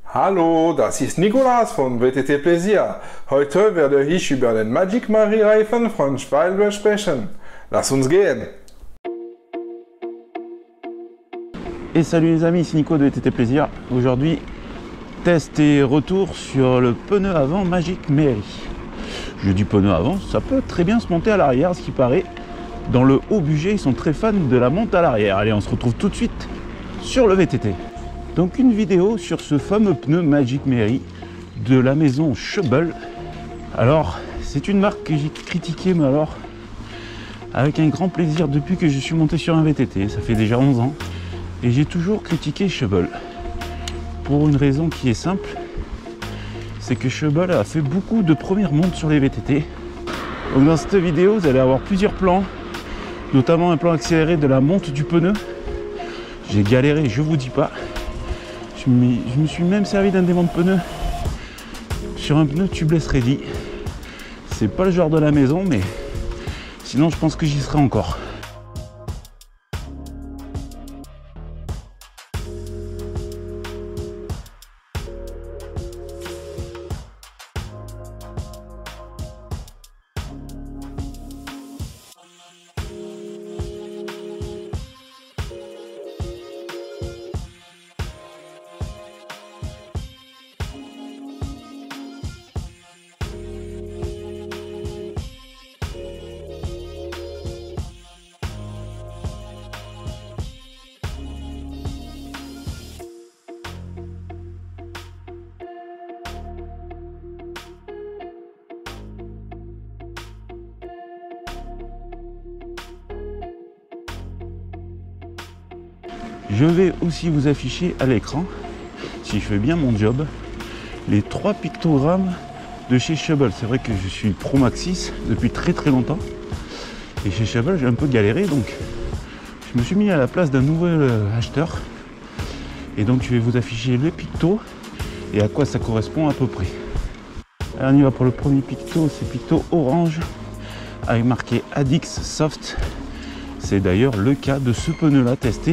Hallo, das ist Nikolas von WTT Plaisir. Heute werde ich über den Magic Mary Reifen von Schwalbe sprechen. Lass uns gehen. Et salut les amis, c'est Nico de VTT Plaisir. Aujourd'hui, test et retour sur le pneu avant Magic Mary. Je dis pneu avant, ça peut très bien se monter à l'arrière, ce qui paraît. Dans le haut budget, ils sont très fans de la monte à l'arrière. Allez, on se retrouve tout de suite sur le VTT. Donc une vidéo sur ce fameux pneu Magic Mary de la maison Schubel. Alors, c'est une marque que j'ai critiquée, mais alors avec un grand plaisir depuis que je suis monté sur un VTT. Ça fait déjà 11 ans. Et j'ai toujours critiqué Schubel. Pour une raison qui est simple, c'est que Schubel a fait beaucoup de premières montes sur les VTT. Donc dans cette vidéo, vous allez avoir plusieurs plans, notamment un plan accéléré de la monte du pneu. J'ai galéré, je vous dis pas. Je me suis même servi d'un démon de pneu sur un pneu tubeless ready. C'est pas le genre de la maison, mais sinon je pense que j'y serai encore. Je vais aussi vous afficher à l'écran, si je fais bien mon job, les 3 pictogrammes de chez Schubel. C'est vrai que je suis Pro Maxis depuis très longtemps. Et chez Schubel, j'ai un peu galéré, donc je me suis mis à la place d'un nouvel acheteur. Et donc je vais vous afficher les pictos et à quoi ça correspond à peu près. Alors on y va pour le premier picto, c'est picto orange avec marqué Adix Soft. C'est d'ailleurs le cas de ce pneu là testé.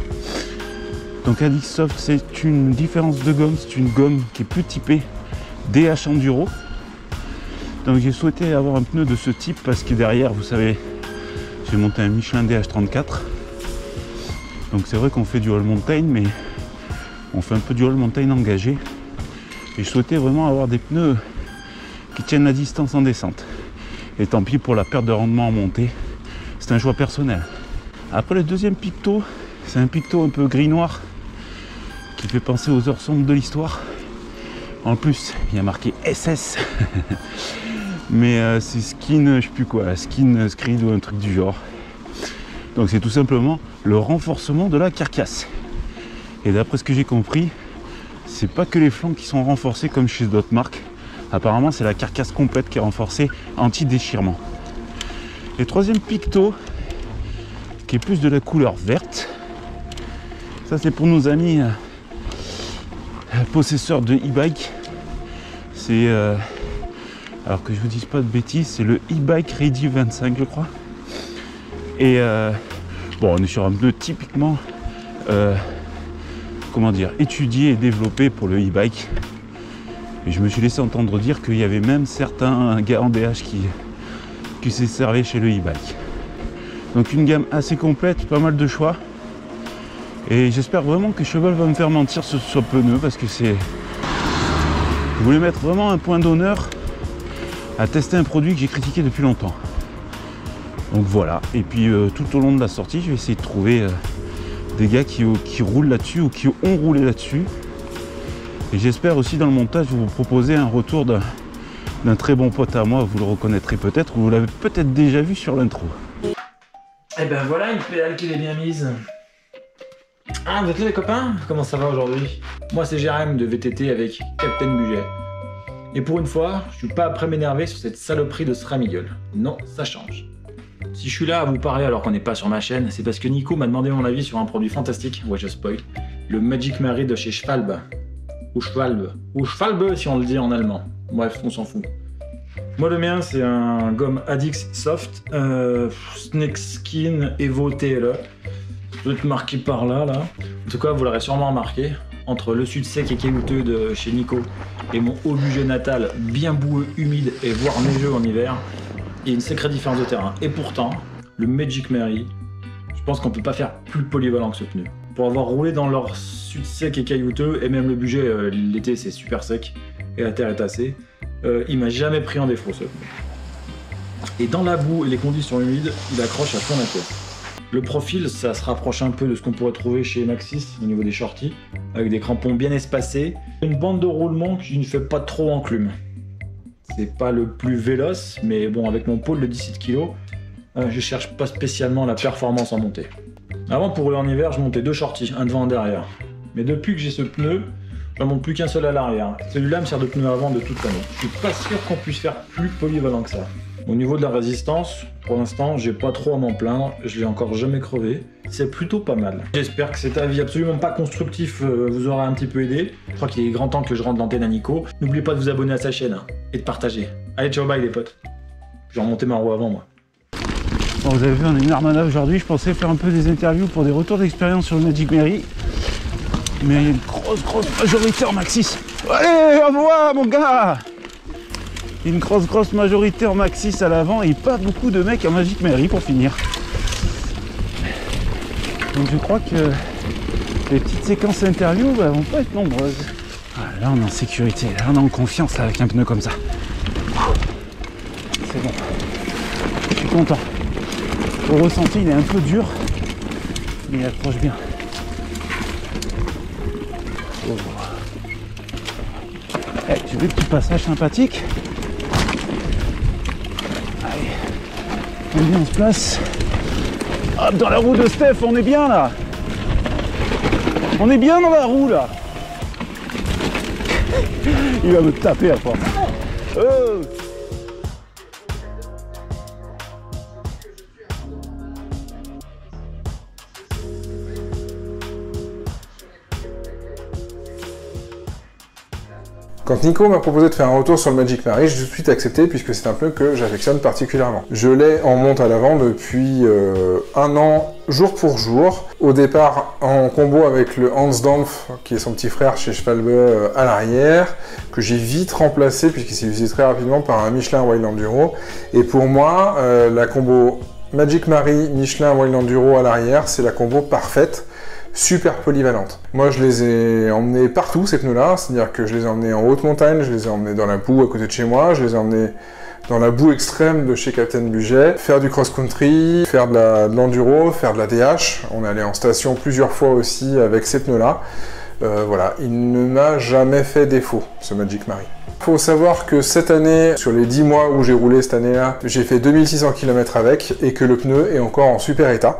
Donc Adix Soft, c'est une différence de gomme, c'est une gomme qui est plus typée DH Enduro. Donc j'ai souhaité avoir un pneu de ce type parce que derrière, vous savez, j'ai monté un Michelin DH34. Donc c'est vrai qu'on fait du all mountain, mais on fait un peu du all mountain engagé. Et je souhaitais vraiment avoir des pneus qui tiennent la distance en descente. Et tant pis pour la perte de rendement en montée, c'est un choix personnel. Après le deuxième picto, c'est un picto un peu gris-noir qui fait penser aux heures sombres de l'histoire. En plus, il y a marqué SS. Mais c'est skin, je sais plus quoi, skin screed ou un truc du genre. Donc c'est tout simplement le renforcement de la carcasse. Et d'après ce que j'ai compris, c'est pas que les flancs qui sont renforcés comme chez d'autres marques. Apparemment, c'est la carcasse complète qui est renforcée anti-déchirement. Et troisième picto, qui est plus de la couleur verte. Ça, c'est pour nos amis possesseurs de e-bike. C'est alors que je vous dise pas de bêtises, c'est le e-bike Ready 25, je crois. Et bon, on est sur un pneu typiquement comment dire, étudié et développé pour le e-bike. Et je me suis laissé entendre dire qu'il y avait même certains gars en DH qui s'est servi chez le e-bike. Donc une gamme assez complète, pas mal de choix. Et j'espère vraiment que Schubel va me faire mentir sur ce pneu parce que c'est... Je voulais mettre vraiment un point d'honneur à tester un produit que j'ai critiqué depuis longtemps. Donc voilà. Et puis tout au long de la sortie, je vais essayer de trouver des gars qui roulent là-dessus ou qui ont roulé là-dessus. Et j'espère aussi dans le montage vous proposer un retour d'un très bon pote à moi. Vous le reconnaîtrez peut-être ou vous l'avez peut-être déjà vu sur l'intro. Et ben voilà une pédale qui est bien mise. Ah, vous êtes là les copains? Comment ça va aujourd'hui? Moi c'est Jérém de VTT avec Captain Budget. Et pour une fois, je suis pas prêt à m'énerver sur cette saloperie de Sramigol. Non, ça change. Si je suis là à vous parler alors qu'on n'est pas sur ma chaîne, c'est parce que Nico m'a demandé mon avis sur un produit fantastique, ouais je spoil, le Magic Mary de chez Schwalbe. Ou Schwalbe si on le dit en allemand. Bref, on s'en fout. Moi le mien c'est un gomme Adix Soft, Snake Skin Evo TLE. Ça doit être marqué par là, là. En tout cas vous l'aurez sûrement remarqué. entre le sud sec et caillouteux de chez Nico et mon haut budget natal, bien boueux, humide et voire neigeux en hiver, il y a une sacrée différence de terrain. Et pourtant, le Magic Mary, je pense qu'on peut pas faire plus polyvalent que ce pneu. Pour avoir roulé dans leur sud sec et caillouteux, et même le budget, l'été c'est super sec et la terre est tassée, il m'a jamais pris en défaut ce pneu. Et dans la boue et les conditions humides, il accroche à fond la pièce. Le profil, ça se rapproche un peu de ce qu'on pourrait trouver chez Maxxis au niveau des shorties, avec des crampons bien espacés, une bande de roulement qui ne fait pas trop enclume. C'est pas le plus véloce, mais bon, avec mon pôle de 17 kg, je cherche pas spécialement la performance en montée. Avant, pour rouler en hiver, je montais 2 shorties, un devant, un derrière. Mais depuis que j'ai ce pneu, je ne monte plus qu'un seul à l'arrière. Celui-là me sert de pneu avant de toute l'année. Je suis pas sûr qu'on puisse faire plus polyvalent que ça. Au niveau de la résistance, pour l'instant, j'ai pas trop à m'en plaindre, je l'ai encore jamais crevé. C'est plutôt pas mal. J'espère que cet avis absolument pas constructif vous aura un petit peu aidé. Je crois qu'il est grand temps que je rentre l'antenne à Nico. N'oubliez pas de vous abonner à sa chaîne et de partager. Allez, ciao, bye les potes. Je vais remonter ma roue avant moi. Bon, vous avez vu, on est une armada aujourd'hui. Je pensais faire un peu des interviews pour des retours d'expérience sur le Magic Mary. Mais il y a une grosse majorité en Maxxis. Allez, au revoir mon gars! Une grosse majorité en Maxxis à l'avant et pas beaucoup de mecs en Magic Mary pour finir. Donc je crois que les petites séquences interviews vont pas être nombreuses. Ah, là on est en sécurité, là on est en confiance là, avec un pneu comme ça. C'est bon. Je suis content. Le ressenti il est un peu dur, mais il accroche bien. Oh. Eh, tu veux petit passage sympathique? Allez, on se place. Hop, dans la roue de Steph, on est bien là. On est bien dans la roue là. Il va me taper à force. Oh. Quand Nico m'a proposé de faire un retour sur le Magic Mary, j'ai tout de suite accepté puisque c'est un pneu que j'affectionne particulièrement. Je l'ai en monte à l'avant depuis 1 an, jour pour jour. Au départ en combo avec le Hans Dampf, qui est son petit frère chez Schwalbe à l'arrière, que j'ai vite remplacé puisqu'il s'est usé très rapidement par un Michelin Wild Enduro. Et pour moi, la combo Magic Mary, Michelin Wild Enduro à l'arrière, c'est la combo parfaite. Super polyvalente. Moi, je les ai emmenés partout, ces pneus-là, c'est-à-dire que je les ai emmenés en haute montagne, je les ai emmenés dans la boue à côté de chez moi, je les ai emmenés dans la boue extrême de chez Captain Budget, faire du cross-country, faire de l'enduro, faire de la DH. On est allé en station plusieurs fois aussi avec ces pneus-là. Voilà, il ne m'a jamais fait défaut, ce Magic Mary. Il faut savoir que cette année, sur les 10 mois où j'ai roulé cette année-là, j'ai fait 2600 km avec et que le pneu est encore en super état.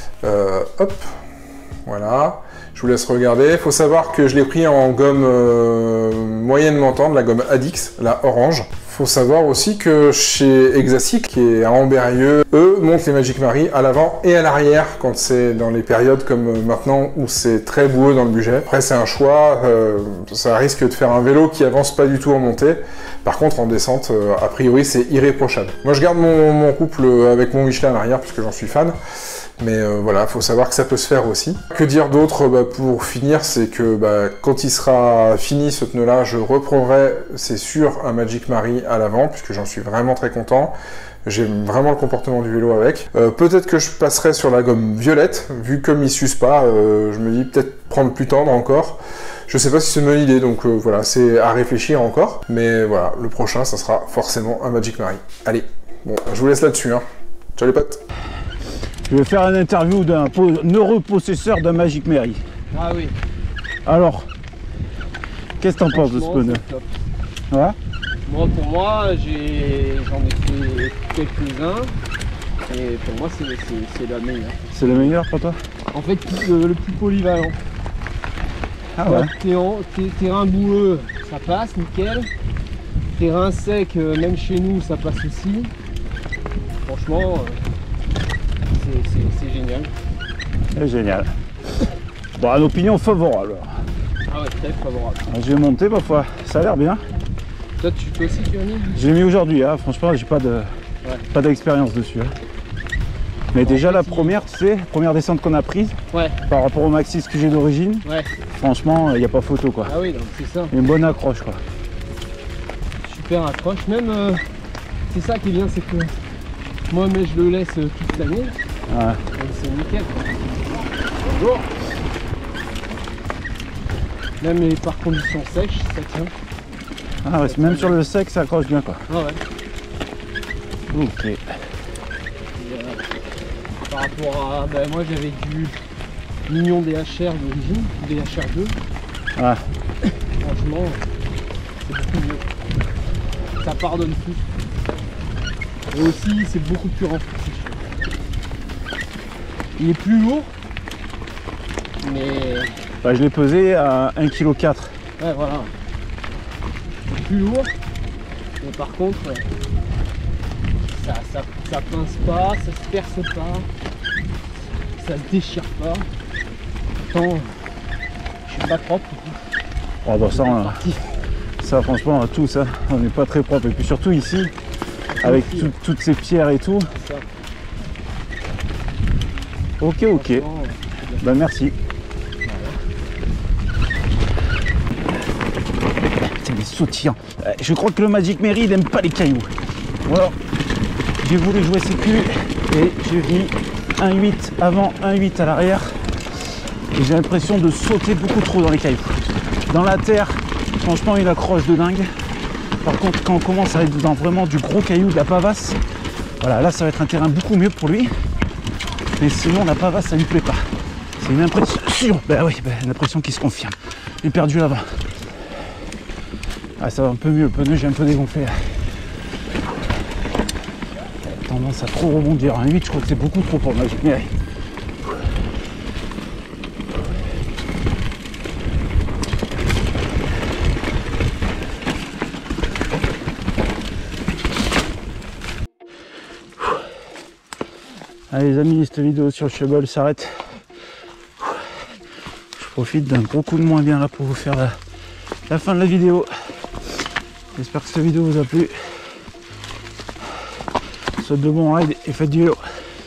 Hop. Voilà, je vous laisse regarder. Il faut savoir que je l'ai pris en gomme moyennement tendre, la gomme Adix, la orange. Il faut savoir aussi que chez Exacic, qui est à Ambérieux, eux montent les Magic Mary à l'avant et à l'arrière quand c'est dans les périodes comme maintenant où c'est très boueux dans le budget. Après c'est un choix, ça risque de faire un vélo qui avance pas du tout en montée. Par contre en descente, a priori c'est irréprochable. Moi je garde mon couple avec mon Michelin à l'arrière puisque j'en suis fan. Mais voilà, il faut savoir que ça peut se faire aussi. Que dire d'autre pour finir, c'est que quand il sera fini ce pneu-là, je reprendrai, c'est sûr, un Magic Mary à l'avant, puisque j'en suis vraiment très content. J'aime vraiment le comportement du vélo avec. Peut-être que je passerai sur la gomme violette, vu comme il s'use pas, je me dis peut-être prendre plus tendre encore. Je sais pas si c'est une bonne idée, donc voilà, c'est à réfléchir encore. Mais voilà, le prochain, ça sera forcément un Magic Mary. Allez, bon, je vous laisse là-dessus, hein. Ciao les potes. Je vais faire une interview d'un heureux possesseur d'un Magic Mary. Ah oui. Alors, qu'est-ce que t'en penses de ce pneu? Ouais. Moi, pour moi, j'en ai fait quelques-uns. Et pour moi, c'est la meilleure. C'est la meilleure pour toi? En fait, le plus polyvalent. Ah ouais. Terrain boueux, ça passe, nickel. Terrain sec, même chez nous, ça passe aussi. Franchement, c'est génial. C'est génial. Bon, une opinion favorable. Ah ouais, très favorable. Je vais monter, ma foi. Ça a l'air bien. Toi aussi, tu as mis? J'ai mis aujourd'hui, hein. Franchement, j'ai pas d'expérience dessus. Hein. Mais déjà la première, tu sais, première descente qu'on a prise, Ouais, par rapport au Maxis que j'ai d'origine, ouais. franchement, il n'y a pas photo quoi. Ah oui, donc c'est ça. Une bonne accroche quoi. Super accroche. Même, c'est ça qui est bien, c'est que moi, mais je le laisse toute l'année. Ouais. Donc c'est nickel. Bonjour. Même par conditions sèches, ça tient. Ah ouais, même sur le sec, ça accroche bien quoi. Ah ouais. Ok. Et, par rapport à. Ben, moi j'avais du mignon DHR d'origine, DHR2. Ah. Franchement, c'est beaucoup mieux. Ça pardonne plus. Et aussi, c'est beaucoup plus renforcé. Il est plus lourd, mais Bah, je l'ai pesé à 1,4 kg. ouais, voilà. C'est plus lourd, mais par contre, ça pince pas, ça se perce pas, ça se déchire pas. Pourtant, je suis pas propre. Oh bah ça, C'est parti. ça franchement, tout ça, on n'est pas très propre. Et puis surtout ici, avec toutes ces pierres et tout. C'est ça. Ok, ok. Franchement, Bah merci. C'est des sautillants. Je crois que le Magic Mary, il aime pas les cailloux. Alors, j'ai voulu jouer sécu et j'ai mis 1,8 avant, 1,8 à l'arrière. Et j'ai l'impression de sauter beaucoup trop dans les cailloux. Dans la terre, franchement, il accroche de dingue. Par contre, quand on commence à être dans vraiment du gros caillou, de la pavasse, voilà, là, ça va être un terrain beaucoup mieux pour lui. Mais sinon, la pavasse, ça lui plaît pas. C'est une impression. Ben oui, une impression qui se confirme. J'ai perdu là-bas. Ah, ça va un peu mieux. Le pneu, j'ai un peu dégonflé. Tendance à trop rebondir. Un 8, je crois que c'est beaucoup trop pour le Magic Mary. Allez les amis, cette vidéo sur le Shubble s'arrête. Je profite d'un gros coup de moins bien là pour vous faire la fin de la vidéo. J'espère que cette vidéo vous a plu. Souhaite de bons rides et faites du vélo.